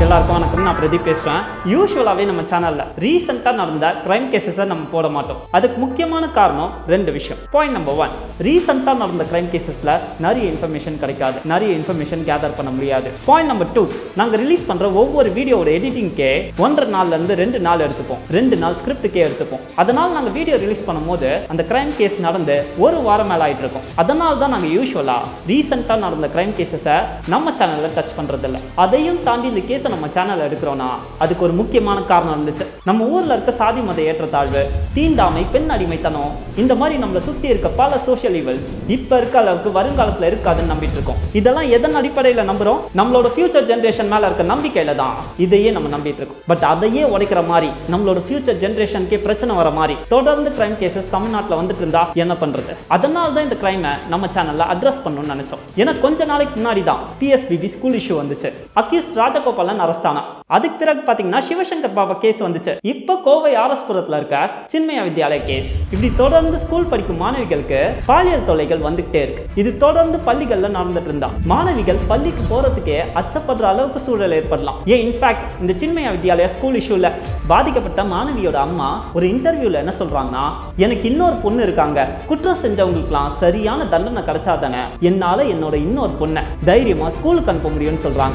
எல்லாருக்கும் வணக்கம். நான் பிரதீப் பேசுறேன். யூசுவலாவே நம்ம சேனல்ல ரீசெண்டா நடந்த கிரைம் கேசஸை நம்ம போட மாட்டோம். அதுக்கு முக்கியமான காரணம் ரெண்டு விஷயம். பாயிண்ட் நம்பர் 1, ரீசெண்டா நடந்த கிரைம் கேசஸ்ல நிறைய இன்ஃபர்மேஷன் கிடைக்காது, நிறைய இன்ஃபர்மேஷன் கேதர் பண்ண முடியாது. பாயிண்ட் நம்பர் 2, நாங்க ரிலீஸ் பண்ற ஒவ்வொரு வீடியோட எடிட்டிங்கே 1.5 நாள்ல இருந்து 2 நாள் எடுத்துப்போம். 2 நாள் ஸ்கிரிப்டுக்கே எடுத்துப்போம். அதனால நாங்க வீடியோ ரிலீஸ் பண்ணும்போது அந்த கிரைம் கேஸ் நடந்து ஒரு வாரம் மேல ஆயிட்டு இருக்கும். அதனால தான் நாங்க யூசுவலா ரீசெண்டா நடந்த கிரைம் கேசஸை நம்ம சேனல்ல டச் பண்றது இல்ல. அதையும் தாண்டி இந்த கேஸை நம்ம சேனல்ல எடுக்கிறோம்னா அதுக்கு ஒரு முக்கியமான காரணம் இருந்துச்சு. நம்ம ஊர்ல இருக்க சாதி மத ஏற்றத்தாழ்வு, தீண்டாமை, பெண் அடிமைத்தனம், இந்த மாதிரி நம்மளை சுத்தி இருக்க பல சோஷியல் ஈவல்ஸ் இப்ப இருக்க அளவுக்கு வருங்காலத்துல இருக்காதுன்னு நம்பிட்டு இருக்கோம். இதெல்லாம் எதன் அடிப்படையில நம்புறோம்? நம்மளோட ஃபியூச்சர் ஜெனரேஷன் மேல இருக்க நம்பிக்கையில தான் இதையே நம்ம நம்பிட்டு இருக்கோம். பட் அதையே உடைக்கிற மாதிரி நம்மளோட ஃபியூச்சர் ஜெனரேஷனுக்கே பிரச்சனை வர மாதிரி தொடர்ந்து கிரைம் கேசஸ் தமிழ்நாட்டில் வந்துட்டு இருந்தா என்ன பண்றது? அதனால தான் இந்த கிரைமை நம்ம சேனல்ல அட்ரஸ் பண்ணணும்னு நினைச்சோம். ஏன்னா கொஞ்ச நாளைக்கு முன்னாடி தான் PSBB ஸ்கூல் இஷ்யூ வந்துச்சு. அக்யூஸ்ட் ராஜகோபாலன் அரெஸ்ட் ஆனா. அதுக்கு பிறகு பாத்தீங்கன்னா சிவசங்கர் பாபா கேஸ் வந்துச்சு. இப்ப கோவை ஆர்எஸ்புரத்துல இருக்க சின்மயா வித்யாலயா கேஸ். இப்படி தொடர்ந்து ஸ்கூல் படிக்கும் மாணவிகளுக்கு பாலியல் தொல்லைகள் வந்துகிட்டே இருக்கு. இது தொடர்ந்து பள்ளிகள்ல நடந்துட்டு இருந்தா மாணவிகள் பள்ளிக்கு போறதுக்கே அச்சப்படுற அளவுக்கு சூழல் ஏற்படலாம். ஏன் இன்ஃபேக்ட் இந்த சின்மயா வித்யாலயா ஸ்கூல் இஷ்யூல பாதிக்கப்பட்ட மாணவியோட அம்மா ஒரு இன்டர்வியூல என்ன சொல்றாங்கன்னா, எனக்கு இன்னொரு பொண்ணு இருக்காங்க, குற்றம் செஞ்சவங்களுக்குலாம் சரியான தண்டனை கிடைச்சாதானே என்னால என்னோட இன்னொரு பொண்ணை தைரியமா ஸ்கூலுக்கு அனுப்ப முடியும்னு சொல்றாங்க.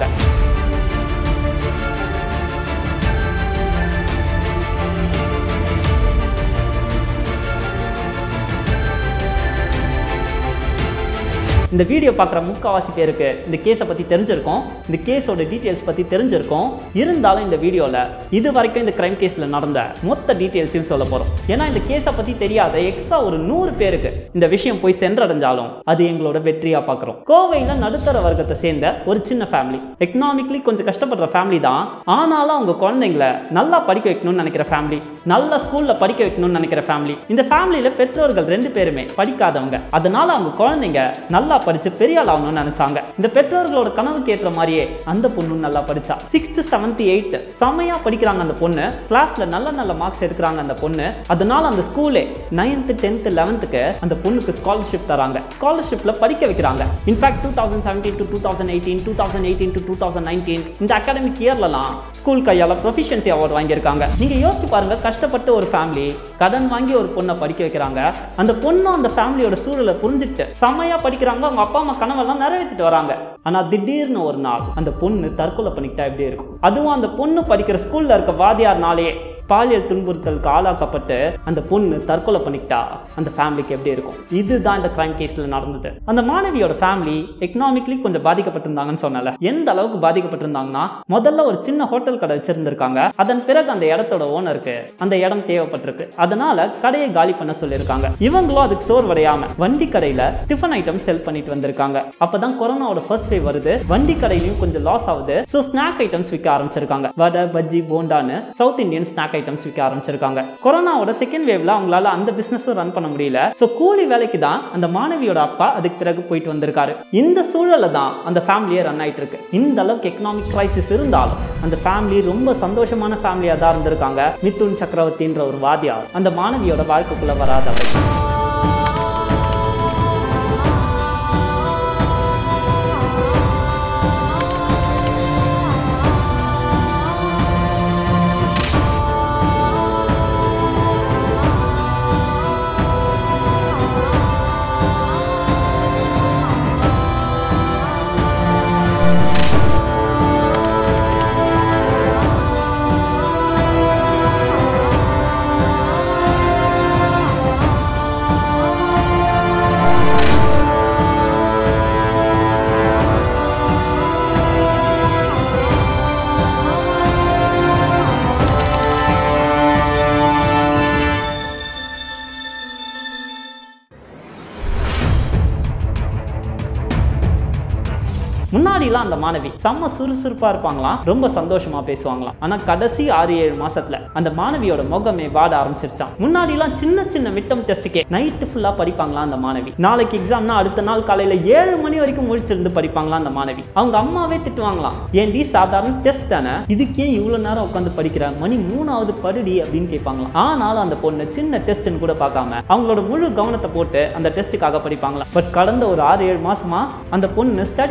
இந்த வீடியோ பார்க்குற முக்கால்வாசி பேருக்கு இந்த கேஸை பற்றி தெரிஞ்சிருக்கும், இந்த கேஸோட டீட்டெயில்ஸ் பற்றி தெரிஞ்சிருக்கும். இருந்தாலும் இந்த வீடியோவில் இது வரைக்கும் இந்த கிரைம் கேஸில் நடந்த மொத்த டீட்டெயில்ஸையும் சொல்ல போகிறோம். ஏன்னா இந்த கேஸை பற்றி தெரியாத எக்ஸ்ட்ரா ஒரு 100 பேருக்கு இந்த விஷயம் போய் சென்றடைஞ்சாலும் அது எங்களோட வெற்றியாக பார்க்குறோம். கோவையில் நடுத்தர வர்க்கத்தை சேர்ந்த ஒரு சின்ன ஃபேமிலி, எக்கனாமிக்லி கொஞ்சம் கஷ்டப்படுற ஃபேமிலி தான். ஆனாலும் அவங்க குழந்தைங்களை நல்லா படிக்க வைக்கணும்னு நினைக்கிற ஃபேமிலி, நல்ல ஸ்கூலில் படிக்க வைக்கணும்னு நினைக்கிற ஃபேமிலி. இந்த ஃபேமிலியில் பெற்றோர்கள் 2 பேருமே படிக்காதவங்க. அதனால அவங்க குழந்தைங்க நல்லா படிச்சு பெரிய ஆள் ஆகணும்னு நினைச்சாங்க. இந்த பெற்றோர்களோட கனவுக்கு ஏற்ற மாதிரியே அந்த பொண்ணு நல்லா படிச்சா. 6th 7th 8th செமையா படிக்கிறாங்க அந்த பொண்ணு. கிளாஸ்ல நல்ல மார்க்ஸ் எடுக்கிறாங்க அந்த பொண்ணு. அதனால அந்த ஸ்கூலே 9th 10th 11th அந்த பொண்ணுக்கு ஸ்காலர்ஷிப் தராங்க. ஸ்காலர்ஷிப்ல படிக்க வைக்கிறாங்க. இன்ஃபேக்ட் 2017 to 2018, 2018 to 2019 இந்த அகாடமிக் இயர்லலாம் ஸ்கூல் கையால ப்ரொஃபிஷியன்சி அவார்டு வாங்கியிருக்காங்க. நீங்க யோசிச்சு பாருங்க, கஷ்டப்பட்டு ஒரு ஃபேமிலி கடன் வாங்கி ஒரு பொண்ணை படிக்க வைக்கிறாங்க. அந்த பொண்ணு அந்த ஃபேமிலியோட சூழலை புரிஞ்சுட்டு செமையா படிக்கிறாங்க. அவங்க அப்பா அம்மா கனவெல்லாம் நிறைவேற்றிட்டு வராங்க. ஆனா திடீர்னு ஒரு நாள் அந்த பொண்ணு தற்கொலை பண்ணிக்கிட்டா எப்படி இருக்கும்? அதுவும் அந்த பொண்ணு படிக்கிற ஸ்கூல்ல இருக்க வாதியார்னாலே பாலியல் துன்புறுத்தலுக்கு ஆளாக்கப்பட்டு அந்த பொண்ணு தற்கொலை பண்ணிக்கிட்டா அந்த ஃபேமிலிக்கு எப்படி இருக்கும்? இதுதான் இந்த கிரைம் கேஸ்ல நடந்தது. அந்த மாணவியோட ஃபேமிலி எக்கனாமிக்லி கொஞ்சம் பாதிக்கப்பட்டிருந்தாங்கன்னு சொன்னல. எந்த அளவுக்கு பாதிக்கப்பட்டிருந்தாங்கன்னா, முதல்ல ஒரு சின்ன ஹோட்டல் கடை வச்சிருந்திருக்காங்க. அதன் பிறகு அந்த இடத்தோட ஓனருக்கு அந்த இடம் தேவைப்பட்டிருக்கு. அதனால கடையை காலி பண்ண சொல்லியிருக்காங்க. இவங்களும் அதுக்கு சோர்வடையாம வண்டி கடையில டிஃபன் ஐட்டம் செல் பண்ணிட்டு வந்திருக்காங்க. அப்பதான் கொரோனாவோட ஃபர்ஸ்ட் வேவ் வருது. வண்டி கடையிலயும் கொஞ்சம் லாஸ் ஆகுது. சோ ஸ்நாக் ஐட்டம்ஸ் விற்க ஆரம்பிச்சிருக்காங்க. வடை, பஜ்ஜி, போண்டான்னு சவுத் இந்தியன் ஸ்நாக் ஐட்டம்ஸ் விற்க ஆரம்பிச்சிருக்காங்க. கொரோனாவோட செகண்ட் வேவ்ல அவங்களால அந்த பிசினஸும் ரன் பண்ண முடியல. சோ கூலி வேலைக்கு தான் அந்த மாணவியோட அப்பா அதுக்கு பிறகு போயிட்டு வந்திருக்காரு. இந்த சூழல்ல தான் அந்த ஃபேமிலியே ரன் ஆயிட்டு இருக்கு. இந்த அளவுக்கு எக்கனாமிக் கிரைசிஸ் இருந்தாலும் அந்த ஃபேமிலி ரொம்ப சந்தோஷமான ஃபேமிலியா தான் இருந்திருக்காங்க. மிதுன் சக்கரவர்த்தின்ற ஒரு வாதியார் அந்த மாணவியோட வாழ்க்கைக்குள்ள வராதவர். முன்னாடிலாம் அந்த மாணவி செம்ம சுறுசுறுப்பா இருப்பாங்களாம், ரொம்ப சந்தோஷமா பேசுவாங்களாம். ஆனா கடைசி 6-7 மாசத்துல அந்த மாணவியோட முகமே வாட ஆரம்பிச்சிருச்சான். முன்னாடிலாம் சின்ன மிட்டம் டெஸ்ட்டுக்கே நைட்டு ஃபுல்லா படிப்பாங்களாம் அந்த மாணவி. நாளைக்கு எக்ஸாம்னா அடுத்த நாள் காலையில 7 மணி வரைக்கும் முழிச்சிருந்து படிப்பாங்களாம் அந்த மாணவி. அவங்க அம்மாவே திட்டுவாங்களாம், ஏன்டி சாதாரண டெஸ்ட் தானே, இதுக்கே இவ்வளவு நேரம் உட்காந்து படிக்கிற, மணி 3வது படிடி அப்படின்னு கேட்பாங்களாம். ஆனாலும் அந்த பொண்ணு சின்ன டெஸ்ட்னு கூட பார்க்காம அவங்களோட முழு கவனத்தை போட்டு அந்த டெஸ்ட்டுக்காக படிப்பாங்களாம். பட் கடந்த ஒரு 6-7 மாசமா அந்த பொண்ணு ஸ்டடீஸ்லயும்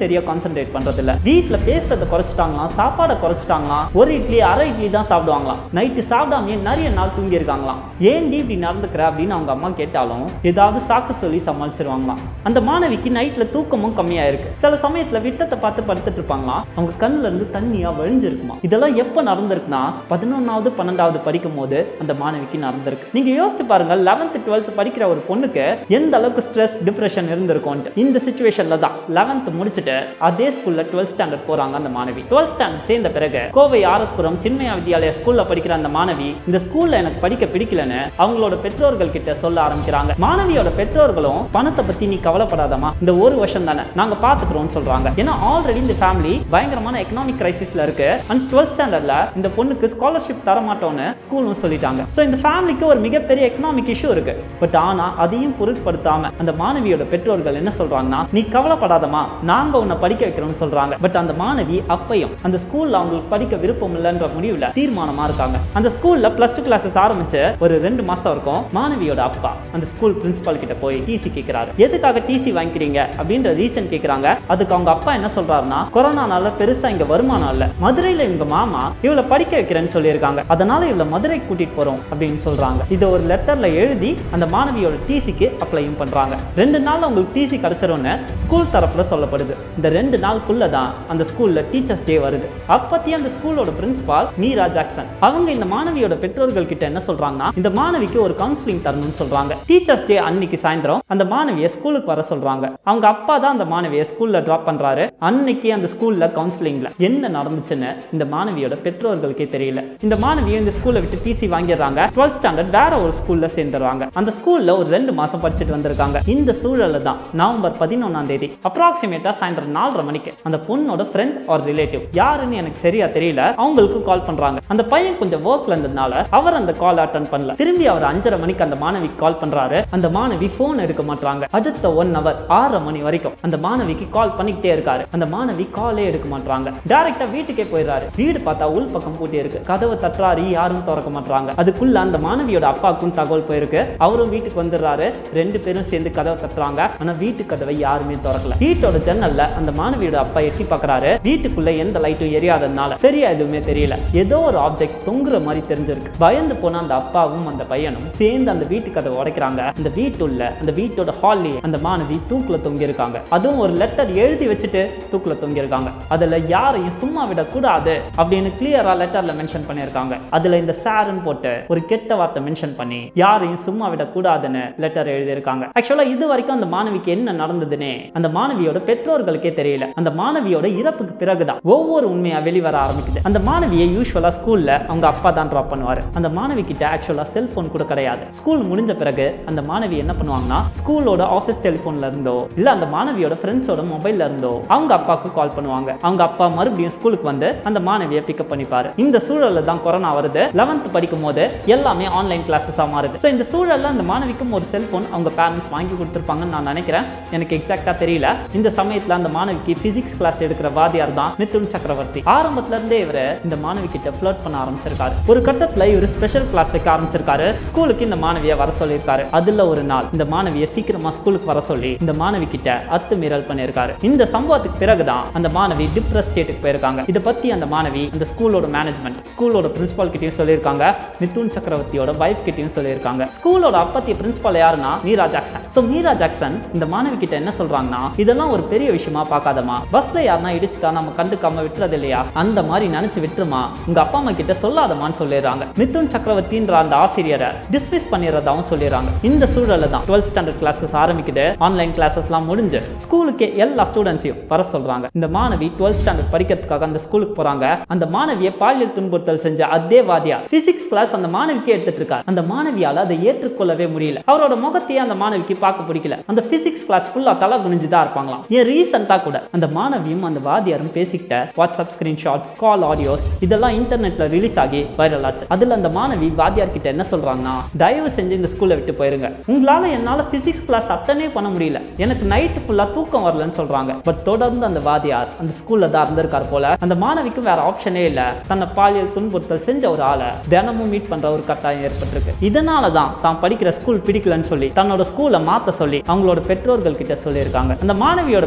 சரியா கான்சென்ட்ரேட் பண்றது இல்ல. வீட்டுல பேசுறத குறைச்சிட்டாங்களாம், சாப்பாடை குறைச்சிட்டாங்களாம், ஒரு இட்லி அரை இட்லி தான் சாப்பிடுவாங்களாம், நைட்டு சாப்பிடாமயே நிறைய நாள் தூங்கி இருக்காங்களாம். ஏன்டி இப்படி நடந்துக்கிற அப்படின்னு அவங்க அம்மா கேட்டாலும் ஏதாவது சாக்கு சொல்லி சமாளிச்சிருவாங்களாம். அந்த மாணவிக்கு நைட்ல தூக்கமும் கம்மியா இருக்கு. சில சமயத்துல விட்டத்தை பார்த்து படுத்துட்டு இருப்பாங்களாம், அவங்க கண்ணுல இருந்து தண்ணியா வழிஞ்சிருக்குமா. இதெல்லாம் எப்ப நடந்திருக்குன்னா 11வது 12வது படிக்கும் போது அந்த மாணவிக்கு நடந்திருக்கு. நீங்க யோசிச்சு பாருங்க, 11th 12th படிக்கிற ஒரு பொண்ணுக்கு எந்த அளவுக்கு ஸ்ட்ரெஸ் டிப்ரெஷன் இருந்திருக்கும். இந்த சிச்சுவேஷன்ல தான் 11th முடிச்சுட்டு அதே ஸ்கூல்ல 12th ஸ்டாண்டர்ட் போறாங்க அந்த மாணவி. 12th ஸ்டாண்டர்ட் சேர்ந்த பிறகு கோவை ஆர்எஸ்புரம் சின்மயா வித்யாலயா ஸ்கூல்ல படிக்கிற அந்த மாணவி இந்த ஸ்கூல்ல எனக்கு படிக்க பிடிக்கலன்னு அவங்களோட பெற்றோர்கள் கிட்ட சொல்ல ஆரம்பிக்கிறாங்க. மாணவியோட பெற்றோர்களும் பணத்தை பத்தி நீ கவலைப்படாதமா, இந்த ஒரு வருஷம் தானே நாங்க பாத்துக்கிறோம் சொல்றாங்க. ஏன்னா ஆல்ரெடி இந்த ஃபேமிலி பயங்கரமான எக்கனாமிக் கிரைசிஸ்ல இருக்கு. அண்ட் 12th ஸ்டாண்டர்ட்ல இந்த பொண்ணுக்கு ஸ்காலர்ஷிப் தர மாட்டோம்னு ஸ்கூலும் சொல்லிட்டாங்க. சோ இந்த ஃபேமிலிக்கு ஒரு மிகப்பெரிய எக்கனாமிக் இஷ்யூ இருக்கு. பட் ஆனா அதையும் பொருட்படுத்தாம அந்த மாணவியோட பெற்றோர்கள் என்ன சொல்றாங்கன்னா, நீ கவலைப்படாதமா, நாங்க உன்னை படிக்க வைக்கிறோம்னு சொல்றாங்க. பட் அந்த மாணவி அப்பையும் அந்த ஸ்கூல்ல அவங்களுக்கு படிக்க விருப்பம் இல்லைன்ற முடிவுல தீர்மானமா இருக்காங்க. அந்த ஸ்கூல்ல +2 கிளாஸஸ் ஆரம்பிச்சு ஒரு 2 மாசம் இருக்கும். மாணவியோட அப்பா அந்த ஸ்கூல் பிரின்சிபால் கிட்ட போய் டிசி கேட்கிறாரு. எதுக்காக டிசி வாங்கிக்கிறீங்க அப்படின்ற ரீசன் கேட்கிறாங்க. அதுக்கு அவங்க அப்பா என்ன சொல்றாருன்னா, கொரோனானால பெருசா இங்க வருமானம் இல்ல, மதுரையில இவங்க மாமா இவளை படிக்க வைக்கிறேன்னு சொல்லியிருக்காங்க, அதனால இவளை மதுரை கூட்டிட்டு போறோம் அப்படின்னு சொல்றாங்க. இதை ஒரு லெட்டர்ல எழுதி அந்த மாணவியோட டிசிக்கு அப்ளையும் பண்றாங்க. 2 நாள் உங்களுக்கு டிசி கிடைச்சிரும்னு ஸ்கூல் தரப்புல சொல்லப்படுது. இந்த 2 நாளுக்குள்ள தான் அந்த ஸ்கூல்ல டீச்சர்ஸ் டே வருது. அப்பத்தி அந்த ஸ்கூலோட பிரின்சிபால் மீரா ஜாக்சன் அவங்க இந்த மாணவியோட பெற்றோர்கள் கிட்ட என்ன சொல்றாங்கன்னா, இந்த மாணவிக்கு ஒரு கவுன்சிலிங் தரணும்னு சொல்றாங்க. டீச்சர்ஸ் டே அன்னைக்கு சாயந்தரம் அந்த மாணவியை ஸ்கூலுக்கு வர சொல்றாங்க. அவங்க அப்பா தான் அந்த மாணவியை ஸ்கூல்ல டிராப் பண்றாரு. அன்னைக்கு அந்த ஸ்கூல்ல கவுன்சிலிங்ல என்ன நடந்துச்சுன்னு இந்த மாணவியோட பெற்றோர்களுக்கே தெரியல. இந்த மாணவியை இந்த ஸ்கூல்ல விட்டு டிசி வாங்கிடுறாங்க. 12th ஸ்டாண்டர்ட் வேற ஒரு ஸ்கூல்ல சேர்ந்துறாங்க. அந்த ஸ்கூல்ல ஒரு 2 மாசம் படிச்சுட்டு வந்திருக்காங்க. இந்த சூழல்ல தான் நவம்பர் 11ஆம் தேதி அப்ராக்சிமேட்டா சாயந்தரம் 4:30 மணிக்கு அந்த பொண்ணோட ஃப்ரெண்ட் ஆர் ரிலேட்டிவ் யாருன்னு எனக்கு சரியா தெரியல, அவங்களுக்கு கால் பண்றாங்க. அந்த பையன் கொஞ்சம் ஒர்க்ல இருந்ததுனால அவர் அந்த கால் அட்டெண்ட் பண்ணல. திரும்பி அவர் 5:30 மணிக்கு அந்த மாணவிக்கு கால் பண்றாரு. அந்த மாணவி போன் எடுக்க மாட்டாங்க. அடுத்த 1 hour 6:30 மணி வரைக்கும் அந்த மாணவிக்கு கால் பண்ணிக்கிட்டே இருக்காரு. அந்த மாணவி காலே எடுக்க மாட்டாங்க. டைரக்டா வீட்டுக்கே போயிடுறாரு. வீடு பார்த்தா உள் பக்கம் பூட்டி இருக்கு. கதவை தட்டுறாரு, யாரும் திறக்க மாட்டாங்க. அதுக்குள்ள அந்த மாணவியோட அப்பாவுக்கும் தகவல் போயிருக்கு. அவரும் வீட்டுக்கு வந்துடுறாரு. 2 பேரும் சேர்ந்து கதவை தட்டுறாங்க. ஆனா வீட்டு கதவை யாருமே திறக்கல. வீட்டோட ஜன்னல்ல அந்த மாணவியோட அப்பா எட்டி பார்க்கறாரு. வீட்டுக்குள்ள எந்த லைட்டும் எரியாததுனால சரியா எதுவுமே தெரியல. ஏதோ ஒரு ஆப்ஜெக்ட் தொங்குற மாதிரி தெரிஞ்சிருக்கு. பயந்து போன அந்த அப்பாவும் அந்த பையனும் சேர்ந்து அந்த வீட்டு கதவை உடைக்கிறாங்க. அந்த வீட்டுள்ள அந்த வீட்டோட ஹால்லே அந்த மாணவி தூக்குல தொங்கி இருக்காங்க. அதுவும் ஒரு லெட்டர் எழுதி வச்சுட்டு தூக்குல தொங்கி இருக்காங்க. அதுல யாரையும் சும்மா விட கூடாது அப்படின்னு கிளியரா லெட்டர்ல மென்ஷன் பண்ணிருக்காங்க. அதுல இந்த சார்னு போட்டு ஒரு கெட்ட வார்த்தை மென்ஷன் பண்ணி யாரையும் சும்மா விட கூடாதுன்னு லெட்டர் எழுதி இருக்காங்க. ஆக்சுவலா இது வரைக்கும் அந்த மாணவிக்கு என்ன நடந்ததுன்னு அந்த மாணவியோட பெற்றோர்களுக்கே தெரியல. அந்த மாணவியோட இறப்புக்கு பிறகுதான் ஒவ்வொரு உண்மையா வெளிவர ஆரம்பிக்குது. அந்த மாணவியை யூசுவலா ஸ்கூல்ல அவங்க அப்பா தான் டிராப் பண்ணுவாரு. அந்த மாணவி கிட்ட ஆக்சுவலா செல்போன் கூட கிடையாது. ஸ்கூல் முடிஞ்ச பிறகு அந்த மாணவி என்ன பண்ணுவாங்கன்னா, ஸ்கூலோட ஆபீஸ் டெலிபோன்ல இருந்தோ இல்ல அந்த மாணவியோட ஃப்ரெண்ட்ஸோட மொபைல்ல இருந்தோ அவங்க அப்பாவுக்கு கால் பண்ணுவாங்க. அவங்க அப்பா மறுபடியும் ஸ்கூலுக்கு வந்து அந்த மாணவியை பிக்கப் பண்ணிப்பாரு. இந்த சூழல்ல தான் கொரோனா வருது. 11th படிக்கும் போது எல்லாமே ஆன்லைன் கிளாஸஸா மாறுது. சோ இந்த சூழல்ல அந்த மாணவிக்கும் ஒரு செல்போன் அவங்க பேரண்ட்ஸ் வாங்கி கொடுத்திருப்பாங்கன்னு நான் நினைக்கிறேன். எனக்கு எக்ஸாக்ட்டா தெரியல. இந்த சமயத்துல அந்த மாணவிக்கு பிசிக்ஸ் கிளாஸ் எடுக்கிற வாத்தியார் தான் மிதுன் சக்கரவர்த்தி. ஆரம்பத்துல இருந்தே இவரு இந்த மாணவி கிட்ட ஃப்ளர்ட் பண்ண ஆரம்பிச்சிருக்காரு. ஒரு கட்டத்துல இவர் ஸ்பெஷல் கிளாஸ் வைக்க ஆரம்பிச்சிருக்காரு. ஸ்கூலுக்கு இந்த மாணவியை வர சொல்லியிருக்காரு. அதுல ஒரு நாள் இந்த மாணவியை சீக்கிரமா ஸ்கூலுக்கு வர சொல்லி இந்த மாணவி கிட்ட அத்துமீறல் பண்ணியிருக்காரு. இந்த சம்பவத்துக்கு பிறகுதான் அந்த மாணவி டிப்ரஸ் ஸ்டேட்டுக்கு போயிருக்காங்க. இதை பத்தி அந்த மாணவி அந்த ஸ்கூலோட மேனேஜ்மெண்ட் ஸ்கூலோட பிரின்சிபால் கிட்டயும் சொல்லியிருக்காங்க. மிதுன் சக்கரவர்த்தியோட வைஃப் கிட்டயும் சொல்லியிருக்காங்க. ஸ்கூலோட அப்பத்திய பிரின்சிபால் யாருன்னா Meera Jackson. So Meera Jackson இந்த மாணவி கிட்ட என்ன சொல்றாங்கன்னா, இதெல்லாம் ஒரு பெரிய விஷயமா பார்க்காதமா, பஸ்ல யாருன்னா இடிச்சுட்டா நம்ம கண்டுக்காம விட்டுறது இல்லையா, அந்த மாதிரி நினைச்சு விட்டுருமா, உங்க அப்பா அம்மா கிட்ட சொல்லாதமான்னு சொல்லிடுறாங்க. மிதுன் சக்கரவர்த்தின்ற அந்த ஆசிரியரை டிஸ்மிஸ் பண்ணிடுறதாவும் சொல்லிடுறாங்க. இந்த சூழல்ல தான் 12th ஸ்டாண்டர்ட் கிளாஸஸ் ஆரம்பிக்குது. ஆன்லைன் கிளாஸஸ்லாம் முடிஞ்சு ஸ்கூலுக்கு எல்லா ஸ்டூடெண்ட்ஸையும் வர சொல்றாங்க. இந்த மாணவி 12th ஸ்டாண்டர்ட் படிக்கிறதுக்காக அந்த ஸ்கூலுக்கு போறாங்க. அந்த மாணவியை பாலியல் துன்புறுத்தல் செஞ்ச அதே வாத்தியார் பிசிக்ஸ் கிளாஸ் அந்த மாணவிக்கு எடுத்துட்டு இருக்காரு. அந்த மாணவியால அதை ஏற்றுக்கொள்ளவே முடியல. அவரோட முகத்தையே அந்த மாணவிக்கு பார்க்க பிடிக்கல. அந்த பிசிக்ஸ் கிளாஸ் ஃபுல்லா தலை குனிஞ்சுதான் இருப்பாங்களாம். ஏன் ரீசெண்டா கூட அந்த மாணவியும் அந்த வாத்தியாரும் பேசிக்கிட்ட வாட்ஸ்அப் ஸ்கிரீன்ஷாட்ஸ், கால் ஆடியோஸ் இதெல்லாம் இன்டர்நெட்ல ரிலீஸ் ஆகி வைரல் ஆச்சு. அதுல அந்த மாணவி வாத்தியார் கிட்ட என்ன சொல்றாங்கன்னா, தயவு செஞ்சு இந்த ஸ்கூல்ல விட்டு போயிருங்க, உங்களால என்னால பிசிக்ஸ் கிளாஸ் அட்டனே பண்ண முடியல, எனக்கு நைட் ஃபுல்லா தூக்கம் வரலன்னு சொல்றாங்க. பட் தொடர்ந்து அந்த வாத்தியார் அந்த ஸ்கூல்ல தான் இருந்திருக்காரு போல. அந்த மாணவிக்கு வேற ஆப்ஷனே இல்ல. தன்னை பாலியல் துன்புறுத்தல் செஞ்ச ஒரு ஆளை தினமும் மீட் பண்ற ஒரு கட்டாயம் ஏற்பட்டிருக்கு. இதனாலதான் தான் படிக்கிற ஸ்கூல் பிடிக்கலன்னு சொல்லி தன்னோட ஸ்கூலை மாத்த சொல்லி அவங்களோட பெற்றோர்கள் கிட்ட சொல்லியிருக்காங்க. அந்த மாணவியோட பெற்றோர்கள்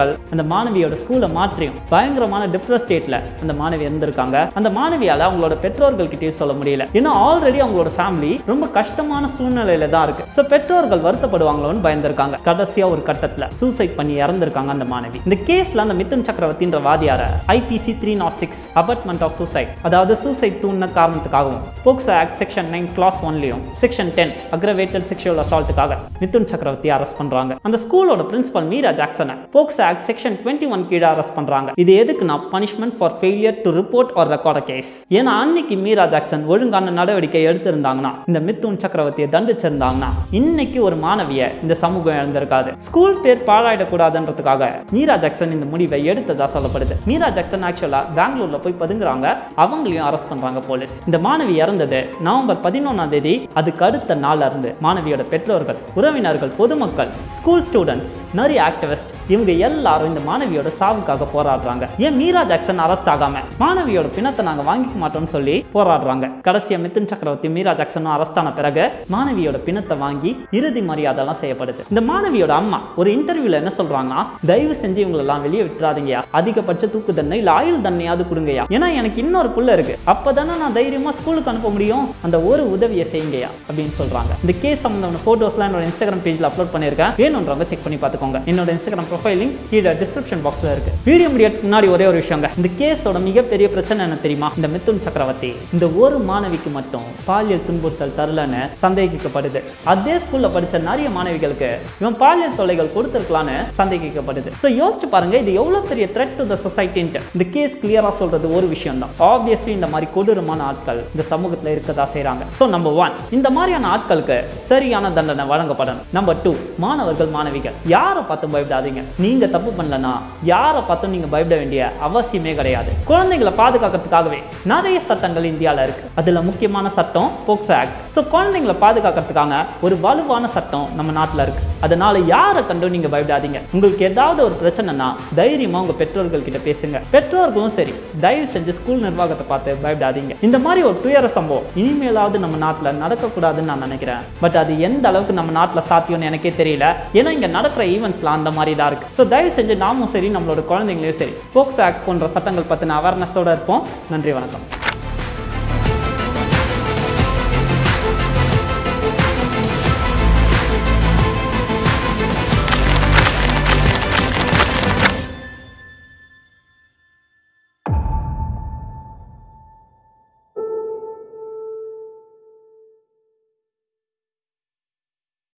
பெற்றோர்கள் அந்த மாணவியோட ஸ்கூலை மாற்றியும் பயங்கரமான டிப்ரெஸ் ஸ்டேட்ல அந்த மாணவி இருந்திருக்காங்க. அந்த மாணவியால அவங்களோட பெற்றோர்கள் கிட்டே சொல்ல முடியல. ஏன்னா ஆல்ரெடி அவங்களோட ஃபேமிலி ரொம்ப கஷ்டமான சூழ்நிலையில தான் இருக்கு. சோ பெற்றோர்கள் வருத்தப்படுவாங்களோன்னு பயந்திருக்காங்க. கடைசியா ஒரு கட்டத்துல சூசைட் பண்ணி இறந்திருக்காங்க அந்த மாணவி. இந்த கேஸ்ல அந்த மிதுன் சக்கரவர்த்தின்ற வாதியார IPC 306 அபட்மெண்ட் ஆஃப் சூசைட், அதாவது சூசைட் தூண்ன காரணத்துக்காகவும், போக்சோ ஆக்ட் செக்ஷன் 9 கிளாஸ் 1லயும் செக்ஷன் 10 அக்ரவேட்டட் செக்ஷுவல் அசால்ட்டுக்காக மிதுன் சக்கரவர்த்தி அரெஸ்ட் பண்றாங்க. அந்த ஸ்கூலோட பிரின்சிபல் மீரா ஜாக்சனை போக்சோ ஆக்ட் செக்ஷன் 21 கீழ அரெஸ்ட் பண்றாங்க. இது எதுக்குன்னா punishment for failure to report or record a case. ஏன்னா அன்னைக்கு மீரா ஜாக்சன் ஒழுங்கான நடவடிக்கை எடுத்திருந்தாங்கன்னா, இந்த மிதுன் சக்கரவர்த்தியை தண்டிச்சிருந்தாங்கன்னா, இன்னைக்கு ஒரு மாணவிய இந்த சமூகம் இழந்திருக்காது. ஸ்கூல் பேர் பாழாயிடக்கூடாதுன்றதுக்காக மீரா ஜாக்சன் இந்த முடிவை எடுத்ததா சொல்லப்படுது. மீரா ஜாக்சன் ஆக்சுவலா பெங்களூர்ல போய் பதுங்குறாங்க. அவங்களையும் அரெஸ்ட் பண்றாங்க போலீஸ். இந்த மாணவி இறந்தது நவம்பர் 11ஆம் தேதி. அதுக்கு அடுத்த நாள்ல இருந்து மாணவியோட பெற்றோர்கள், உறவினர்கள், பொதுமக்கள், ஸ்கூல் ஸ்டூடெண்ட்ஸ், நிறைய ஆக்டிவிஸ்ட், இவங்க எல்லாரும் இந்த மாணவியோட சாவுக்காக போராடுறாங்க. ஏன் மீரா ஜாக்சன் அரெஸ்ட் ஆகாம மாணவியோட பிணத்தை நாங்க வாங்கிக்க மாட்டோம்னு சொல்லி போராடுறாங்க. கடைசியா மிதுன் சக்கரவர்த்தி மீரா ஜாக்சனும் அரெஸ்ட் ஆன பிறகு மாணவியோட பிணத்தை வாங்கி இறுதி மரியாதைலாம் செய்யப்படுது. இந்த மாணவியோட அம்மா ஒரு இன்டர்வியூல என்ன சொல்றாங்கன்னா, தயவு செஞ்சு இவங்களெல்லாம் வெளியே விட்டுறாதீங்க, அதிகபட்ச தூக்கு தண்டனை இல்ல ஆயுள் தண்டனையாவது கொடுங்கயா, ஏன்னா எனக்கு இன்னொரு புள்ள இருக்கு, அப்பதானே நான் தைரியமா ஸ்கூலுக்கு அனுப்ப முடியும், அந்த ஒரு உதவியை செய்யுங்கயா அப்படின்னு சொல்றாங்க. இந்த கேஸ் சம்பந்தமான போட்டோஸ்லாம் என்னோட இன்ஸ்டாகிராம் பேஜ்ல அப்லோட் பண்ணிருக்கேன். வேணும்ன்றவங்க செக் பண்ணி பார்த்துக்கோங்க. என்னோட இன்ஸ்டாகிராம் ப்ரொஃபைல் லிங்க் கீழே டிஸ்கிரிப்ஷன் பாக்ஸ்ல இருக்கு. வீடியோ முடியறதுக்கு முன்னாடி ஒரே ஒரு விஷயங்க, இந்த கேஸோட மிகப்பெரிய பிரச்சனை என்ன தெரியுமா? இந்த மிதுன் சக்கரவர்த்தி இந்த ஒரு மாணவிக்கு மட்டும் பாலியல் துன்புறுத்தல் தரலன்னு சந்தேகிக்கப்படுது. அதே ஸ்கூல்ல படிச்ச நிறைய மாணவிகளுக்கு இவன் பாலியல் தொல்லைகள் கொடுத்திருக்கலான்னு சந்தேகிக்கப்படுது. சோ யோசிச்சு பாருங்க, இது எவ்வளவு பெரிய த்ரெட் டு தி சொசைட்டின்ட்டு. இந்த கேஸ் கிளியரா சொல்றது ஒரு விஷயம் தான். ஆப்வியஸ்லி இந்த மாதிரி கொடூரமான ஆட்கள் இந்த சமூகத்துல இருக்கதா செய்றாங்க. சோ நம்பர் 1, இந்த மாதிரியான ஆட்களுக்கு சரியான தண்டனை வழங்கப்படணும். நம்பர் 2, மாணவர்கள், மாணவிகள் யாரை பார்த்தும் பயப்படாதீங்க. நீங்க தப்பு பண்ணலனா யாரை பார்த்தும் நீங்க பயப்பட வேண்டிய அவசியமே கிடையாது. குழந்தைகளை பாதுகாக்கிறதுக்காகவே நிறைய சட்டங்கள் இந்தியால இருக்கு. அதுல முக்கியமான சட்டம் போக்சோ ஆக்ட். சோ குழந்தைகளை பாதுகாக்கிறதுக்காக ஒரு வலுவான சட்டம் நம்ம நாட்டுல இருக்கு. அதனால யாரை கண்டும் நீங்க பயப்படாதீங்க. உங்களுக்கு ஏதாவது ஒரு பிரச்சனைனா தைரியமா உங்க பெற்றோர்கள் கிட்ட பேசுங்க. பெற்றோர்களும் சரி, தயவு செஞ்சு ஸ்கூல் நிர்வாகத்தை பார்த்து பயப்படாதீங்க. இந்த மாதிரி ஒரு துயர சம்பவம் இனிமேலாவது நம்ம நாட்டுல நடக்கக்கூடாதுன்னு நான் நினைக்கிறேன். பட் அது எந்த அளவுக்கு நம்ம நாட்டுல சாத்தியம்னு எனக்கே தெரியல. ஏன்னா இங்க நடக்கிற ஈவெண்ட்ஸ்லாம் அந்த மாதிரி தான் இருக்கு. ஸோ தயவு செஞ்சு நாமும் சரி, நம்மளோட குழந்தைங்களையும் சரி, போக்சோ ஆக்ட் போன்ற சட்டங்கள் பத்தின அவேர்னஸோட இருப்போம். நன்றி, வணக்கம்.